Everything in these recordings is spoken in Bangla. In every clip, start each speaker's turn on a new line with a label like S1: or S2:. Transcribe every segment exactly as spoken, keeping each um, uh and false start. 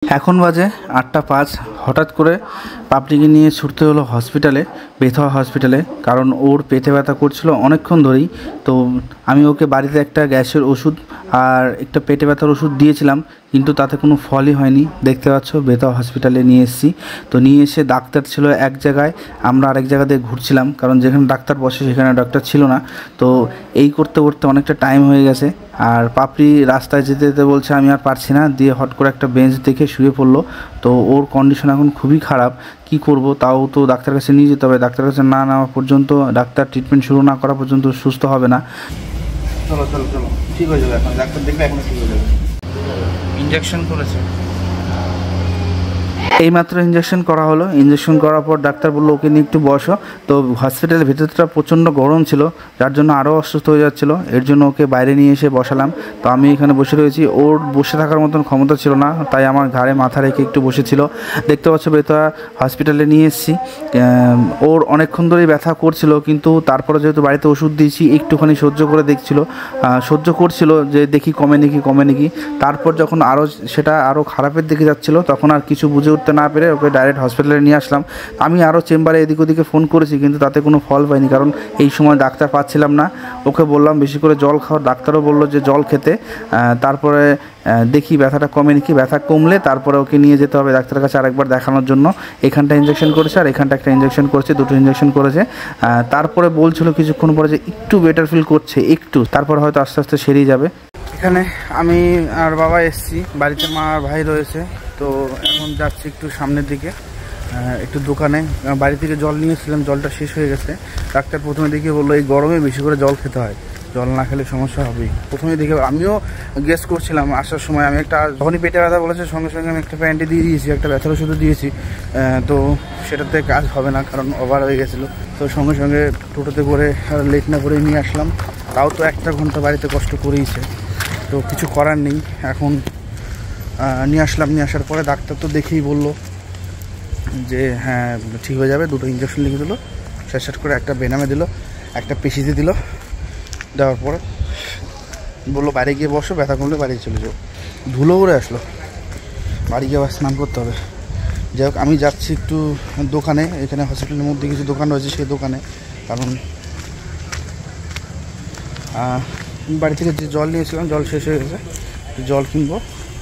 S1: এখন বাজে আটটা পাঁচ। হঠাৎ করে পাপড়িকে নিয়ে ছুটতে হলো হসপিটালে, বেথা হসপিটালে, কারণ ওর পেটে ব্যথা করছিল অনেকক্ষণ ধরেই। তো আমি ওকে বাড়িতে একটা গ্যাসের ওষুধ আর একটা পেটে ব্যথার ওষুধ দিয়েছিলাম, কিন্তু তাতে কোনো ফলই হয়নি। দেখতে পাচ্ছ বেথা হসপিটালে নিয়ে এসেছি। তো নিয়ে এসে ডাক্তার ছিল এক জায়গায়, আমরা আরেক জায়গাতে ঘুরছিলাম, কারণ যেখানে ডাক্তার বসে সেখানে ডাক্তার ছিল না। তো এই করতে করতে অনেকটা টাইম হয়ে গেছে। আর পাপড়ি রাস্তায় যেতে যেতে বলছে আমি আর পারছি না, দিয়ে হট করে একটা বেঞ্চ দেখে শুয়ে পড়লো। তো ওর কন্ডিশন এখন খুবই খারাপ, কি করব, তাও তো ডাক্তার কাছে নিয়ে যেতে হবে। ডাক্তার কাছে না নেওয়া পর্যন্ত, ডাক্তার ট্রিটমেন্ট শুরু না করা পর্যন্ত সুস্থ হবে না। চলো চলো চলো, ঠিক হয়ে যাবে এখন, ডাক্তার দেখলে এখন ঠিক হয়ে যাবে। ইঞ্জেকশন করেছে, এইমাত্র ইঞ্জেকশন করা হলো। ইঞ্জেকশন করার পর ডাক্তার বললো ওকে নিয়ে একটু বসো। তো হসপিটালের ভেতরটা প্রচণ্ড গরম ছিল, যার জন্য আরও অসুস্থ হয়ে যাচ্ছিলো। এর জন্য ওকে বাইরে নিয়ে এসে বসালাম। তো আমি এখানে বসে রয়েছি, ওর বসে থাকার মতন ক্ষমতা ছিল না, তাই আমার ঘাড়ে মাথা রেখে একটু বসেছিল। দেখতে পাচ্ছ বেথা হসপিটালে নিয়ে এসেছি। ওর অনেকক্ষণ ধরেই ব্যথা করছিল, কিন্তু তারপরে যেহেতু বাড়িতে ওষুধ দিয়েছি একটুখানি সহ্য করে দেখছিল, সহ্য করছিল যে দেখি কমে নাকি কমে নাকি। তারপর যখন আরও সেটা আরও খারাপের দিকে যাচ্ছিলো, তখন আর কিছু বুঝে উঠতে না পেরে ওকে ডাইরেক্ট হসপিটালে নিয়ে আসলাম। আমি আরও চেম্বারে এদিক ওদিকে ফোন করেছি, কিন্তু তাতে কোনো ফল পাইনি, কারণ এই সময় ডাক্তার পাচ্ছিলাম না। ওকে বললাম বেশি করে জল খাওয়ার, ডাক্তারও বললো যে জল খেতে। তারপরে দেখি ব্যথাটা কমে নাকি, ব্যথা কমলে তারপরে ওকে নিয়ে যেতে হবে ডাক্তারের কাছে আরেকবার দেখানোর জন্য। এখানটা ইঞ্জেকশন করেছে আর এখানটা একটা ইঞ্জেকশন করেছে, দুটো ইঞ্জেকশন করেছে। তারপরে বলছিল কিছুক্ষণ পরে যে একটু বেটার ফিল করছে, একটু, তারপরে হয়তো আস্তে আস্তে সেরেই যাবে। এখানে আমি আর বাবা এসছি, বাড়িতে মা আর ভাই রয়েছে। তো এখন যাচ্ছি একটু সামনের দিকে, একটু দোকানে। বাড়ি থেকে জল নিয়েছিলাম, জলটা শেষ হয়ে গেছে। ডাক্তার প্রথমে দেখে বললো এই গরমে বেশি করে জল খেতে হয়, জল না খেলে সমস্যা হবেই। প্রথমে দেখে আমিও গেস করছিলাম আসার সময়। আমি একটা যখনই পেটে ব্যথা বলেছে সঙ্গে সঙ্গে আমি একটা প্যান্টে দিয়ে দিয়েছি, একটা ব্যথার ওষুধও দিয়েছি। তো সেটাতে কাজ হবে না, কারণ ওভার হয়ে গেছিলো। তো সঙ্গে সঙ্গে টোটোতে করে লেট না করে নিয়ে আসলাম। তাও তো একটা ঘন্টা বাড়িতে কষ্ট করেইছে, তো কিছু করার নেই। এখন নিয়ে আসলাম, নিয়ে আসার পরে ডাক্তার তো দেখেই বললো যে হ্যাঁ ঠিক হয়ে যাবে। দুটো ইঞ্জেকশন লিখে দিল, শেষ শেষ করে একটা বেনামে দিল, একটা পেশিতে দিল। দেওয়ার পরে বললো বাইরে গিয়ে বসো, ব্যথা কমলে বাড়ি চলে যাও। ধুলো উড়ে আসলো, বাড়ি গিয়ে আবার স্নান করতে হবে। যাই হোক, আমি যাচ্ছি একটু দোকানে। এখানে হসপিটালের মধ্যে কিছু দোকান রয়েছে, সেই দোকানে, কারণ বাড়ি থেকে যে জল নিয়েছিলাম জল শেষ হয়ে গেছে, জল কিনবো।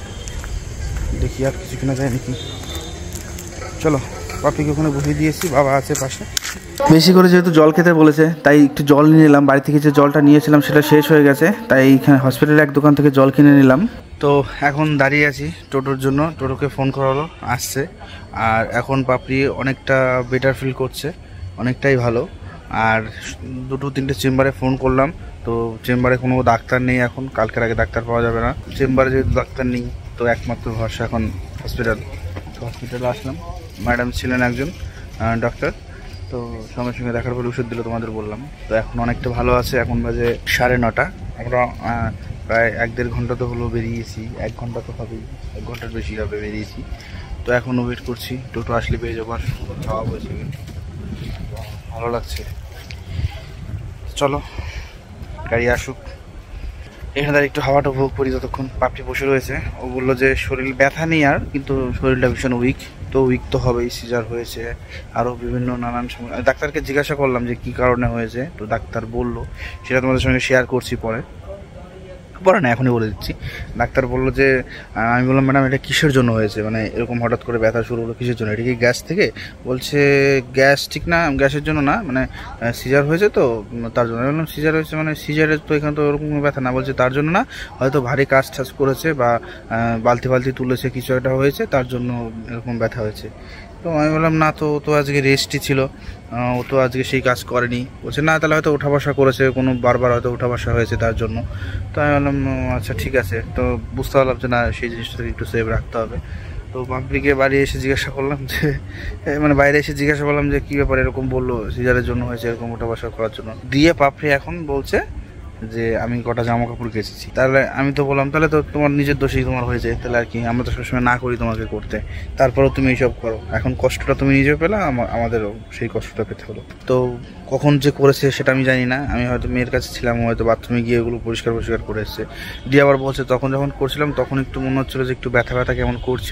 S1: দেখি আর কিছু কিনা যায় নাকি। চলো, পাপিকে ওখানে বসিয়ে দিয়েছি, বাবা আছে পাশে। বেশি করে যেহেতু জল খেতে বলেছে, তাই একটু জল নিয়ে নিলাম। বাড়ি থেকে যে জলটা নিয়েছিলাম সেটা শেষ হয়ে গেছে, তাই এখানে হসপিটালের এক দোকান থেকে জল কিনে নিলাম। তো এখন দাঁড়িয়ে আছি টোটোর জন্য, টোটোকে ফোন করা হলো, আসছে। আর এখন পাপড়ি অনেকটা বেটার ফিল করছে, অনেকটাই ভালো। আর দুটো তিনটে চেম্বারে ফোন করলাম, তো চেম্বারে কোনো ডাক্তার নেই এখন, কালকের আগে ডাক্তার পাওয়া যাবে না। চেম্বারে যেহেতু ডাক্তার নেই, তো একমাত্র ভরসা এখন হসপিটাল। হসপিটালে আসলাম, ম্যাডাম ছিলেন একজন ডাক্তার, তো সঙ্গে সঙ্গে দেখার পরে ওষুধ দিল, তোমাদের বললাম। তো এখন অনেকটা ভালো আছে। এখন বাজে সাড়ে নটা, আমরা প্রায় এক দেড় ঘন্টা তো হলো বেরিয়েছি, এক ঘন্টা তো হবেই, এক ঘন্টার বেশি হবে বেরিয়েছি। তো এখন ওয়েট করছি টোটো আসলে পেয়ে যাবো। আর খাওয়া বসে ভালো লাগছে, চলো গাড়ি আসুক, এখানে তার একটু হাওয়াটা উপভোগ করি ততক্ষণ। পাপড়ি বসে রয়েছে, ও বললো যে শরীর ব্যথা নেই আর, কিন্তু শরীরটা ভীষণ উইক। তো উইক তো হবেই, সিজার হয়েছে, আরও বিভিন্ন নানান সময়। ডাক্তারকে জিজ্ঞাসা করলাম যে কী কারণে হয়েছে, তো ডাক্তার বললো, সেটা তোমাদের সঙ্গে শেয়ার করছি পরে, পরে না এখনই বলে দিচ্ছি। ডাক্তার বললো যে, আমি বললাম ম্যাডাম এটা কিসের জন্য হয়েছে, মানে এরকম হঠাৎ করে ব্যথা শুরু হলো কিসের জন্য, এটা কি গ্যাস থেকে? বলছে গ্যাস ঠিক না, গ্যাসের জন্য না, মানে সিজার হয়েছে তো তার জন্য। বললাম সিজার হয়েছে মানে সিজারের তো এখানে তো ওরকম ব্যথা না। বলছে তার জন্য না, হয়তো ভারী কাজ টাজ করেছে বা বালতি বালতি তুলেছে, কিছু একটা হয়েছে, তার জন্য এরকম ব্যথা হয়েছে। তো আমি বললাম না তো, ও তো আজকে রেস্টই ছিল, ও তো আজকে সেই কাজ করেনি। বলছে না তাহলে হয়তো উঠা বসা করেছে, কোনো বারবার হয়তো উঠা বসা হয়েছে তার জন্য। তো আমি বললাম আচ্ছা ঠিক আছে। তো বুঝতে পারলাম যে না, সেই জিনিসটাকে একটু সেভ রাখতে হবে। তো পাপড়িকে বাড়ি এসে জিজ্ঞাসা করলাম যে, মানে বাইরে এসে জিজ্ঞাসা করলাম যে কী ব্যাপার, এরকম বললো সিজারের জন্য হয়েছে, এরকম উঠা বসা করার জন্য। দিয়ে পাপড়ি এখন বলছে যে আমি কটা জামা কাপড় কেচেছি। তাহলে আমি তো বললাম তাহলে তো তোমার নিজের দোষেই তোমার হয়েছে, তাহলে আর কি, আমরা তো সবসময় না করি তোমাকে করতে, তারপরেও তুমি এইসব করো। এখন কষ্টটা তুমি নিজেও পেলে, আমাদেরও সেই কষ্টটা পেতে হলো। তো কখন যে করেছে সেটা আমি জানি না, আমি হয়তো মেয়ের কাছে ছিলাম, হয়তো বাথরুমে গিয়ে এগুলো পরিষ্কার পরিষ্কার করে এসছে। দিয়ে আবার বলছে তখন যখন করছিলাম তখন একটু মনে হচ্ছিলো যে একটু ব্যথা ব্যথা কেমন করছিল,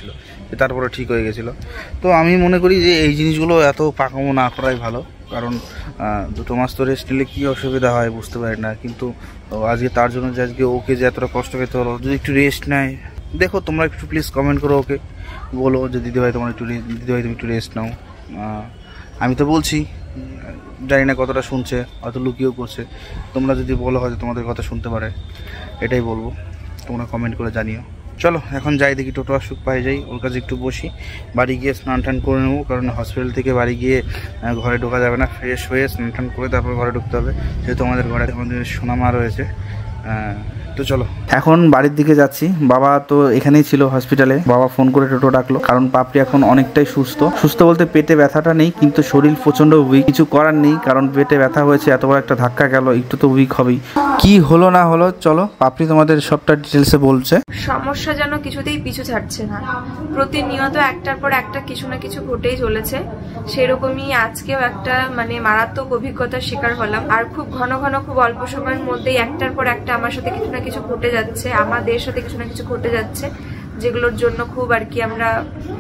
S1: তারপরে ঠিক হয়ে গেছিলো। তো আমি মনে করি যে এই জিনিসগুলো এত পাকামো না করাই ভালো, কারণ দুটো মাস তো রেস্ট নিলে কী অসুবিধা হয় বুঝতে পারি না, কিন্তু আজকে তার জন্য যে আজকে ওকে যে এতটা কষ্ট পেতে হলো, যদি একটু রেস্ট নেয়, দেখো তোমরা একটু প্লিজ কমেন্ট করো, ওকে বলো যে দিদিভাই তোমার একটু দিদিভাই তুমি একটু রেস্ট নাও। আমি তো বলছি, জানি না কতটা শুনছে, হয়তো লুকিয়েও করছে, তোমরা যদি বলো হয়তো তোমাদের কথা শুনতে পারে, এটাই বলবো, তোমরা কমেন্ট করে জানিও। চলো এখন যাই, দেখি টোটো আসুক, পাই যাই, ওর কাছে একটু বসি, বাড়ি গিয়ে স্নান টান করে নেবো, কারণ হসপিটাল থেকে বাড়ি গিয়ে ঘরে ঢোকা যাবে না, ফ্রেশ হয়ে স্নান টান করে তারপর ঘরে ঢুকতে হবে, যেহেতু আমাদের ঘরে আমাদের সোনা মা রয়েছে। তো চলো এখন বাড়ির দিকে যাচ্ছি। বাবা তো এখানেই ছিল হসপিটালে, বাবা ফোন করে টোটো ডাকলো, কারণ পাপড়ি এখন অনেকটাই সুস্থ। সুস্থ বলতে পেটে ব্যথাটা নেই, কিন্তু শরীর প্রচন্ড উইক, কিছু করার নেই, কারণ পেটে ব্যথা হয়েছে, এত বড় একটা ধাক্কা গেল, একটু তো উইক হবেই। কি হলো না হলো চলো পাপড়ি তোমাদের সবটা ডিটেলসে বলছে।
S2: সমস্যা যেন কিছুতেই পিছু ছাড়ছে না, প্রতিনিয়ত একটার পর একটা কিছু না কিছু ঘটেই চলেছে। সেরকমই আজকেও একটা মানে মারাত্মক অভিজ্ঞতার শিকার হলাম, আর খুব ঘন ঘন খুব অল্প সময়ের মধ্যেই একটার পর একটা আমার সাথে কিছু না কিছু ঘটে যাচ্ছে, আমাদের সাথে কিছু না কিছু ঘটে যাচ্ছে, যেগুলোর জন্য খুব আর কি আমরা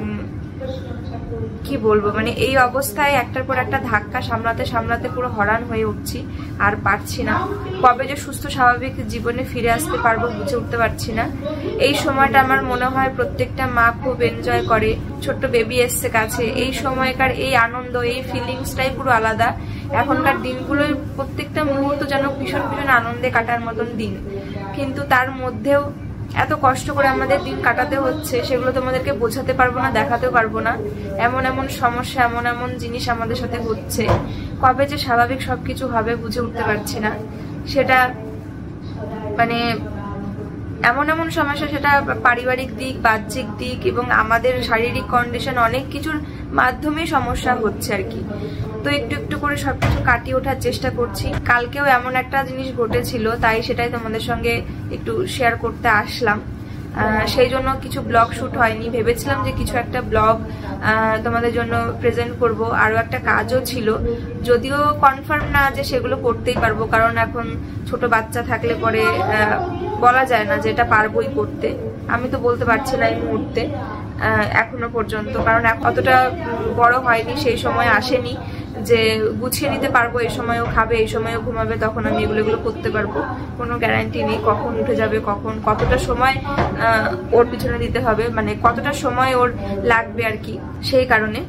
S2: কি বলবো মানে এই অবস্থায় একটার পর একটা ধাক্কা সামলাতে সামলাতে পুরো হরান হয়ে উঠছি, আর পারছি না। কবে যে সুস্থ স্বাভাবিক জীবনে ফিরে আসতে পারবো বুঝে উঠতে পারছি না। এই সময়টা আমার মনে হয় প্রত্যেকটা মা খুব এনজয় করে, ছোট্ট বেবি এসছে কাছে, এই সময়কার এই আনন্দ, এই ফিলিংসটাই পুরো আলাদা। এখনকার দিনগুলোই প্রত্যেকটা মুহূর্ত যেন ভীষণ ভীষণ আনন্দে কাটার মতন দিন, কিন্তু তার মধ্যেও এত কষ্ট করে আমাদের দিন কাটাতে হচ্ছে, সেগুলো তোমাদেরকে বোঝাতে পারবো না, দেখাতেও পারবো না। এমন এমন সমস্যা, এমন এমন জিনিস আমাদের সাথে হচ্ছে, কবে যে স্বাভাবিক সবকিছু হবে বুঝে উঠতে পারছি না। সেটা মানে এমন এমন সমস্যা, সেটা পারিবারিক দিক, বাহ্যিক দিক এবং আমাদের শারীরিক কন্ডিশন, অনেক কিছুর মাধ্যমে সমস্যা হচ্ছে আর কি। তো একটু একটু করে সবকিছু কাটিয়ে ওঠার চেষ্টা করছি। কালকেও এমন একটা জিনিস ঘটেছিল, তাই সেটাই তোমাদের সঙ্গে একটু শেয়ার করতে আসলাম। সেই জন্য কিছু ব্লগ শুট হয়নি, ভেবেছিলাম যে কিছু একটা ব্লগ তোমাদের জন্য প্রেজেন্ট করব, আরো একটা কাজও ছিল, যদিও কনফার্ম না যে সেগুলো করতেই পারবো, কারণ এখন ছোট বাচ্চা থাকলে পরে বলা যায় না যে এটা পারবোই করতে। আমি তো বলতে পারছি না এই মুহূর্তে এখনো পর্যন্ত, কারণ অতটা বড় হয়নি, সেই সময় আসেনি যে গুছিয়ে নিতে পারবো, এই সময়ও খাবে, এই সময়ও ঘুমাবে, তখন আমি এগুলো এগুলো করতে পারবো। কোনো গ্যারান্টি নেই কখন উঠে যাবে, কখন কতটা সময় ওর পিছনে দিতে হবে, মানে কতটা সময় ওর লাগবে আর কি, সেই কারণে।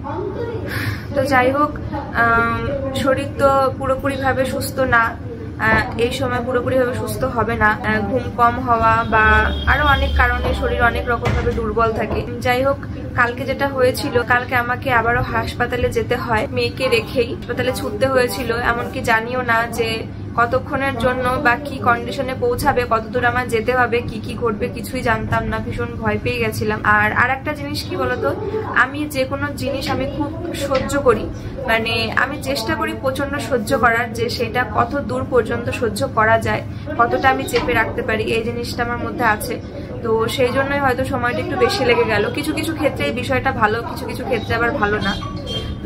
S2: তো যাই হোক, শরীর তো পুরোপুরি ভাবে সুস্থ না, এই সময় পুরোপুরি ভাবে সুস্থ হবে না, ঘুম কম হওয়া বা আরো অনেক কারণে শরীর অনেক রকম ভাবে দুর্বল থাকে। যাই হোক, কালকে যেটা হয়েছিল, কালকে আমাকে আবারও হাসপাতালে যেতে হয়, মেয়েকে রেখেই হাসপাতালে ছুটতে হয়েছিল, এমনকি জানিও না যে কতক্ষণের জন্য বা কি কন্ডিশনে পৌঁছাবে, কতদূর আমার যেতে হবে, কি কি ঘটবে কিছুই জানতাম না, ভীষণ ভয় পেয়ে গেছিলাম। আর আর একটা জিনিস কি বলতো, আমি যে কোনো জিনিস আমি খুব সহ্য করি, মানে আমি চেষ্টা করি প্রচন্ড সহ্য করার, যে সেটা কত দূর পর্যন্ত সহ্য করা যায়, কতটা আমি চেপে রাখতে পারি, এই জিনিসটা আমার মধ্যে আছে। তো সেই জন্যই হয়তো সময়টা একটু বেশি লেগে গেল। কিছু কিছু ক্ষেত্রে এই বিষয়টা ভালো, কিছু কিছু ক্ষেত্রে আবার ভালো না। তো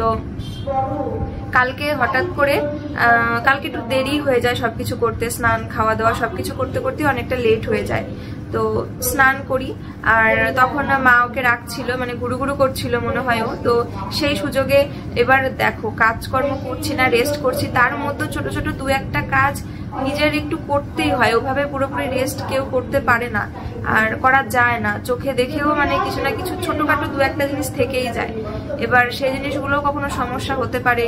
S2: কালকে হঠাৎ করে কালকে একটু দেরি হয়ে যায় সবকিছু করতে, স্নান খাওয়া দাওয়া সবকিছু করতে করতে অনেকটা লেট হয়ে যায়। তো স্নান করি, আর তখন মা ওকে রাখছিল, মানে গুরু গুরু করছিল মনে হয় ও। তো সেই সুযোগে এবার দেখো, কাজকর্ম করছি না, রেস্ট করছি, তার মধ্যে ছোট ছোট দু একটা কাজ নিজের একটু করতেই হয়, ওভাবে পুরোপুরি রেস্ট কেউ করতে পারে না, আর করা যায় না। চোখে দেখেও মানে কিছু না কিছু ছোটখাটো দু একটা জিনিস থেকেই যায়। এবার সেই জিনিসগুলো কখনো সমস্যা হতে পারে,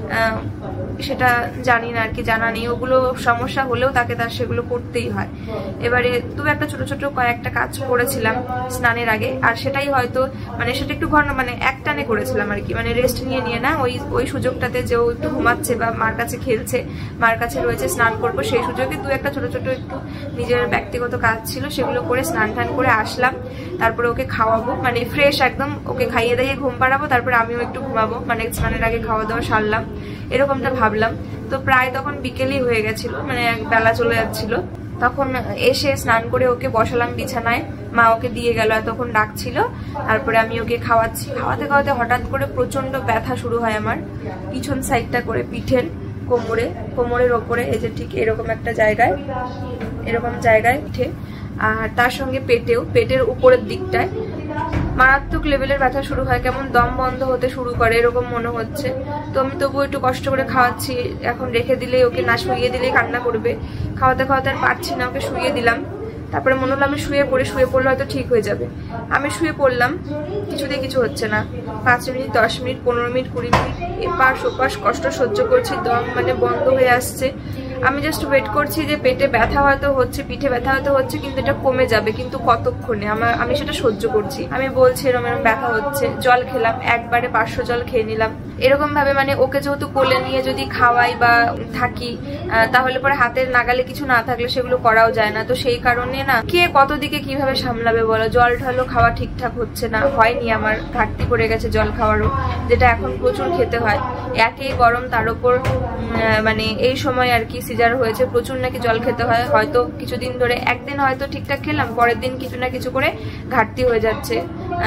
S2: সেটা জানি না আর কি, জানা নেই, ওগুলো সমস্যা হলেও তাকে তার সেগুলো করতেই হয়। এবারে দু একটা ছোট ছোট কয়েকটা কাজ করেছিলাম স্নানের আগে, আর সেটাই হয়তো মানে সেটা একটু ঘন মানে একটানে করেছিলাম আর কি, মানে রেস্ট নিয়ে নিয়ে না, ওই ওই সুযোগটাতে যে ও একটু ঘুমাচ্ছে বা মার কাছে খেলছে, মার কাছে রয়েছে, স্নান করবো, সেই সুযোগে দু একটা ছোট ছোট একটু নিজের ব্যক্তিগত কাজ ছিল, সেগুলো করে স্নান টান করে আসলাম। তারপরে ওকে খাওয়াবো, মানে ফ্রেশ একদম, ওকে খাইয়ে দাইয়ে ঘুম পাড়াবো, তারপরে আমিও একটু ঘুমাবো, মানে স্নানের আগে খাওয়া দাওয়া সারলাম, এরকমটা ভাবলাম। তো প্রায় তখন বিকেলই হয়ে গেছিল, মানে বেলা চলে যাচ্ছিল। তখন এসে স্নান করে ওকে বসালাম বিছানায়, মা ওকে দিয়ে গেল, এতক্ষণ ডাকছিল। তারপরে আমি ওকে খাওয়াচ্ছি, খাওয়াতে খাওয়াতে হঠাৎ করে প্রচন্ড ব্যথা শুরু হয় আমার পিছন সাইডটা করে, পিঠের কোমরে, কোমরের ওপরে, এই যে ঠিক এরকম একটা জায়গায়, এরকম জায়গায় পিঠে, আর তার সঙ্গে পেটেও, পেটের উপরের দিকটায় মারাত্মক লেভেলের ব্যথা শুরু হয়, কেমন দম বন্ধ হতে শুরু করে এরকম মনে হচ্ছে। তো আমি তবুও একটু কষ্ট করে খাওয়াচ্ছি, এখন রেখে দিলেই ওকে না শুইয়ে দিলেই কান্না করবে। খাওয়াতে খাওয়াতে আর পারছি না, ওকে শুইয়ে দিলাম। তারপরে মনে হলো আমি শুয়ে পড়ে শুয়ে পড়লে হয়তো ঠিক হয়ে যাবে। আমি শুয়ে পড়লাম, কিছুতেই কিছু হচ্ছে না। পাঁচ মিনিট, দশ মিনিট, পনেরো মিনিট, কুড়ি মিনিট এপাশ ওপাশ কষ্ট সহ্য করছি, দম মানে বন্ধ হয়ে আসছে। আমি জাস্ট ওয়েট করছি যে পেটে ব্যথা হয়তো হচ্ছে, পিঠে ব্যথা হয়তো হচ্ছে, কিন্তু এটা কমে যাবে, কিন্তু কতক্ষণে আমার আমি সেটা সহ্য করছি। আমি বলছি এরকম এরকম ব্যথা হচ্ছে, জল খেলাম, একবারে পাঁচশো জল খেয়ে নিলাম। এরকম ভাবে মানে ওকে যেহেতু কোলে নিয়ে যদি খাওয়াই বা থাকি তাহলে পরে হাতের নাগালে কিছু না থাকলে সেগুলো করাও যায় না। তো সেই কারণে না কে কত দিকে কিভাবে সামলাবে বলো। জল ঢালো খাওয়া ঠিকঠাক হচ্ছে না, হয়নি, আমার ঘাটতি পড়ে গেছে জল খাওয়ারও, যেটা এখন প্রচুর খেতে হয়। একেই গরম, তার উপর মানে এই সময় আর কি সিজার হয়েছে, প্রচুর নাকি জল খেতে হয়। হয়তো কিছুদিন ধরে একদিন হয়তো ঠিকঠাক খেলাম, পরের দিন কিছু না কিছু করে ঘাটতি হয়ে যাচ্ছে,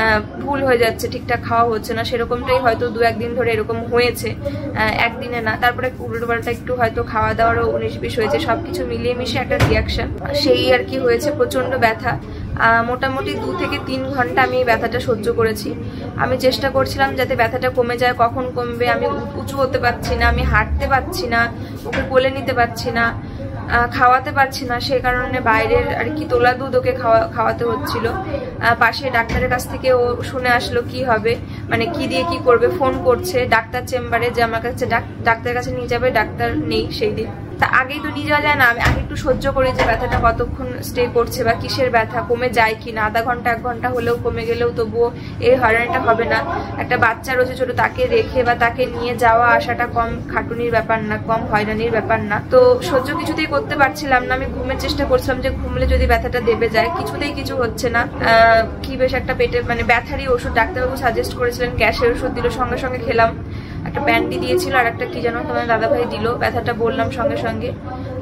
S2: ভুল হয়ে যাচ্ছে, ঠিকঠাক খাওয়া হচ্ছে না। সেরকমটাই হয়তো দু একদিন ধরে এরকম হয়েছে, একদিনে না। তারপরে উল্টো পাল্টা একটু হয়তো খাওয়া দাওয়ারও উনিশ বিশ হয়েছে, সবকিছু মিলিয়ে মিশিয়ে একটা রিয়াকশন সেই আর কি হয়েছে। প্রচন্ড ব্যথা, মোটামুটি দু থেকে তিন ঘন্টা আমি এই ব্যথাটা সহ্য করেছি। আমি চেষ্টা করছিলাম যাতে ব্যথাটা কমে যায়, কখন কমবে। আমি উঁচু হতে পারছি না, আমি হাঁটতে পারছি না, ওকে কোলে নিতে পারছি না, খাওয়াতে পারছি না। সেই কারণে বাইরের আর কি তোলা দুধ ওকে খাওয়া খাওয়াতে হচ্ছিল। পাশে ডাক্তারের কাছ থেকে ও শুনে আসলো কি হবে, মানে কি দিয়ে কি করবে। ফোন করছে ডাক্তার চেম্বারে যে আমার কাছে ডাক্তারের কাছে নিয়ে যাবে, ডাক্তার নেই সেই দিন। তা আগেই তো নিয়ে যাওয়া যায় না, আমি আগে একটু সহ্য করি যে ব্যথাটা কতক্ষণ স্টে করছে বা কিসের ব্যথা, কমে যায় কি না। আধা ঘন্টা এক ঘন্টা হলেও কমে গেলেও তবুও এই হয়রানিটা হবে না। একটা বাচ্চা রয়েছে ছোট, তাকে রেখে বা তাকে নিয়ে যাওয়া আসাটা কম খাটুনির ব্যাপার না, কম হয়রানির ব্যাপার না। তো সহ্য কিছুতেই করতে পারছিলাম না। আমি ঘুমের চেষ্টা করছিলাম যে ঘুমলে যদি ব্যথাটা দেবে যায়, কিছুতেই কিছু হচ্ছে না। কি বেশ একটা পেটে মানে ব্যথারই ওষুধ ডাক্তারবাবু সাজেস্ট করেছিলেন, গ্যাসের ওষুধ দিল, সঙ্গে সঙ্গে খেলাম। একটা ব্যান্ডি দিয়েছিল আর একটা কি যেন তোমার দাদাভাই দিল, ব্যথাটা বললাম সঙ্গে সঙ্গে।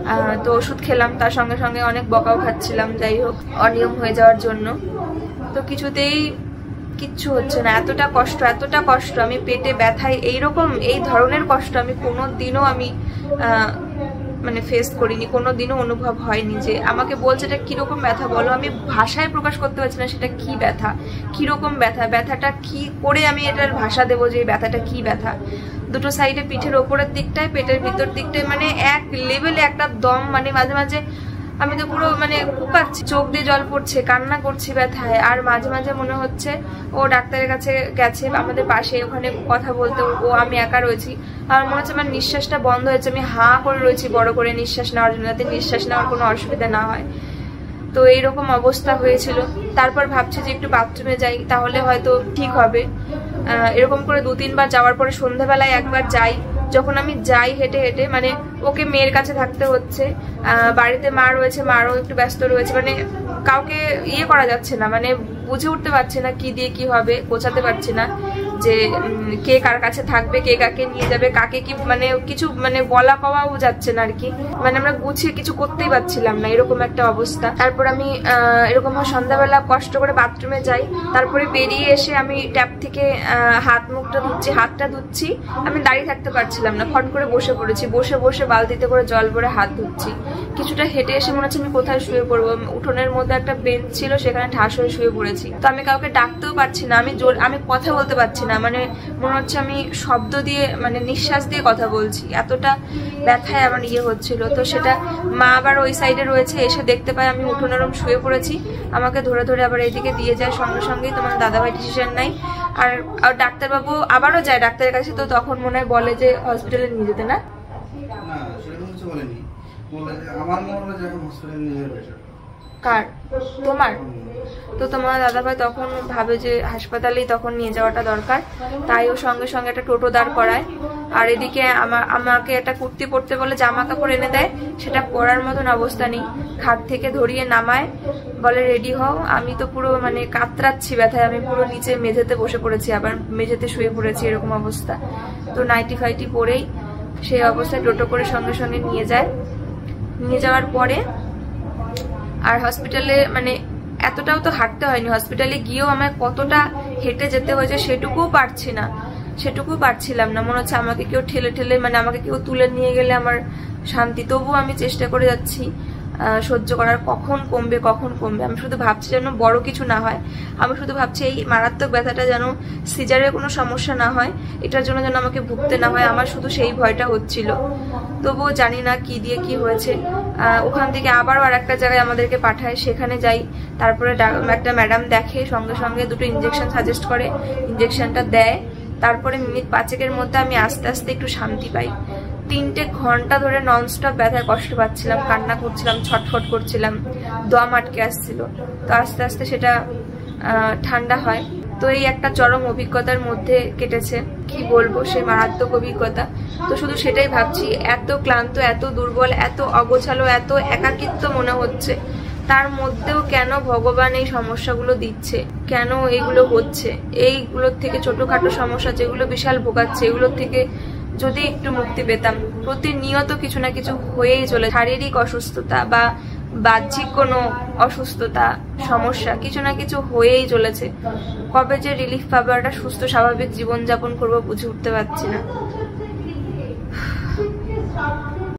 S2: তো ওষুধ খেলাম, তার সঙ্গে সঙ্গে অনেক বকাও খাচ্ছিলাম, যাই হোক অনিয়ম হয়ে যাওয়ার জন্য। তো কিছুতেই কিচ্ছু হচ্ছে না। এতটা কষ্ট, এতটা কষ্ট আমি পেটে ব্যথায় এইরকম এই ধরনের কষ্ট আমি কোনো দিনও আমি মানে ফেস করিনি, কোনো দিনও অনুভব হয়নি। যে আমাকে বলছে এটা কিরকম ব্যথা বলো, আমি ভাষায় প্রকাশ করতে পারছি না সেটা কি ব্যথা, কিরকম ব্যথা, ব্যথাটা কি করে আমি এটার ভাষা দেবো যে ব্যথাটা কি ব্যথা। দুটো সাইডে পিঠের ওপরের দিকটায়, পেটের ভিতর দিকটায় মানে এক লেভেলে একটা দম, মানে মাঝে মাঝে আমি তো পুরো মানে কুকাচ্ছি, চোখ দিয়ে জল পড়ছে, কান্না করছি ব্যথায়। আর মাঝে মাঝে মনে হচ্ছে ও ডাক্তারের কাছে গেছে আমাদের পাশে, ওখানে কথা বলতে, ও আমি একা রয়েছি। আর মনে হচ্ছে আমার নিঃশ্বাসটা বন্ধ হয়েছে, আমি হাঁ করে রয়েছি বড় করে নিঃশ্বাস নেওয়ার জন্য, যাতে নিঃশ্বাস নেওয়ার কোনো অসুবিধা না হয়। তো এইরকম অবস্থা হয়েছিল। তারপর ভাবছি যে একটু বাথরুমে যাই, তাহলে হয়তো ঠিক হবে। এরকম করে দু তিনবার যাওয়ার পরে সন্ধ্যাবেলায় একবার যাই। যখন আমি যাই হেঁটে হেঁটে, মানে ওকে মেয়ের কাছে থাকতে হচ্ছে, বাড়িতে মা রয়েছে, মারও একটু ব্যস্ত রয়েছে, মানে কাউকে ইয়ে করা যাচ্ছে না, মানে বুঝে উঠতে পারছি না কি দিয়ে কি হবে, গোছাতে পারছি না যে কে কার কাছে থাকবে, কে কাকে নিয়ে যাবে, কাকে কি মানে কিছু মানে বলা কওয়াও যাচ্ছে না আর কি। মানে আমরা গুছিয়ে কিছু করতেই পারছিলাম না, এরকম একটা অবস্থা। তারপর আমি এরকম সন্ধ্যাবেলা কষ্ট করে বাথরুমে যাই, তারপরে বেরিয়ে এসে আমি ট্যাপ থেকে হাত মুখটা ধুচ্ছি, হাতটা ধুচ্ছি, আমি দাঁড়িয়ে থাকতে পারছিলাম না, ফট করে বসে পড়েছি, বসে বসে বালতিতে করে জল ভরে হাত ধুচ্ছি। কিছুটা হেঁটে এসে মনে হচ্ছে আমি কোথায় শুয়ে পড়বো, উঠোনের মধ্যে একটা বেঞ্চ ছিল, সেখানে ঠাস হয়ে শুয়ে পড়েছি। তো আমি কাউকে ডাকতেও পারছি না, আমি জোর আমি কথা বলতে পারছি না, মানে মনে হচ্ছে আমি শব্দ দিয়ে মানে নিঃশ্বাস দিয়ে কথা বলছি, এতটা ব্যথায় আমার ইয়ে হচ্ছিল। তো সেটা মা আবার ওই সাইডে রয়েছে, এসে দেখতে পায় আমি উঠোনেরম শুয়ে পড়েছি, আমাকে ধরে ধরে আবার এইদিকে দিয়ে যায়। সঙ্গে সঙ্গেই তোমার দাদাভাই ডিসিশন নাই। আর ডাক্তারবাবু আবারও যায় ডাক্তারের কাছে, তো তখন মনে হয় বলে যে হসপিটালে নিয়ে যেতে। না কার? তোমার? তো তোমার দাদাভাই তখন ভাবে যে হাসপাতালেই তখন নিয়ে যাওয়াটা দরকার, তাই ও সঙ্গে সঙ্গে একটা টোটো দাঁড় করায়। আর এদিকে আমাকে একটা কুর্তি পরতে বলে, জামা কাপড় এনে দেয়, সেটা পরার মতন অবস্থা নেই, খাট থেকে ধরিয়ে নামায়, বলে রেডি হও। আমি তো পুরো মানে কাতরাচ্ছি ব্যথায়, আমি পুরো নিচে মেঝেতে বসে পড়েছি, আবার মেঝেতে শুয়ে পড়েছি, এরকম অবস্থা। তো নাইটি ফাইটি পরেই সেই অবস্থায় টোটো করে সঙ্গে সঙ্গে নিয়ে যায়। নিয়ে যাওয়ার পরে আর হসপিটালে মানে এতটাও তো হাঁটতে হয়নি, হসপিটালে গিয়েও আমায় কতটা হেঁটে যেতে হয়েছে সেটুকুও পারছি না, সেটুকুও পারছিলাম না। মনে হচ্ছে আমাকে কেউ ঠেলে ঠেলে মানে আমাকে কেউ তুলে নিয়ে গেলে আমার শান্তি। তবুও আমি চেষ্টা করে যাচ্ছি। সহ্য করার, কখন কমবে কখন কমবে। আমি শুধু ভাবছি যেন বড় কিছু না হয়, আমি শুধু ভাবছি এই মারাত্মক ব্যথাটা যেন সিজারের কোনো সমস্যা না হয়, এটার জন্য যেন আমাকে ভুগতে না হয়, আমার শুধু সেই ভয়টা হচ্ছিল। তবুও জানি না কি দিয়ে কি হয়েছে। ওখান থেকে আবারও আর একটা জায়গায় আমাদেরকে পাঠায়, সেখানে যাই, তারপরে একটা ম্যাডাম দেখে, সঙ্গে সঙ্গে দুটো ইঞ্জেকশন সাজেস্ট করে, ইঞ্জেকশনটা দেয়। তারপরে মিনিট পাঁচেকের মধ্যে আমি আস্তে আস্তে একটু শান্তি পাই। তিনটে ঘন্টা ধরে ননস্টপ ব্যথায় কষ্ট পাচ্ছিলাম, কান্না করছিলাম, ছটফট করছিলাম, দম আটকে আসছিল। তো আস্তে আস্তে সেটা ঠান্ডা হয়। তো এই একটা চরম অভিজ্ঞতার মধ্যে কেটেছে, কি বলবো, সেই মারাত্মক অভিজ্ঞতা। তো শুধু সেটাই ভাবছি, এত ক্লান্ত, এত দুর্বল, এত অগোছালো, এত একাকিত্ব মনে হচ্ছে, তার মধ্যেও কেন ভগবান এই সমস্যাগুলো দিচ্ছে, কেন এগুলো হচ্ছে। এইগুলোর থেকে, ছোটখাটো সমস্যা যেগুলো বিশাল ভোগাচ্ছে, এগুলোর থেকে যদি একটু মুক্তি পেতাম। প্রতিনিয়ত কিছু না কিছু হয়েই চলে, শারীরিক অসুস্থতা বা বাহ্যিক কোনো অসুস্থতা, সমস্যা কিছু না কিছু হয়েই চলেছে। কবে যে রিলিফ পাবো, একটা সুস্থ স্বাভাবিক জীবনযাপন করবো বুঝে উঠতে পারছি না।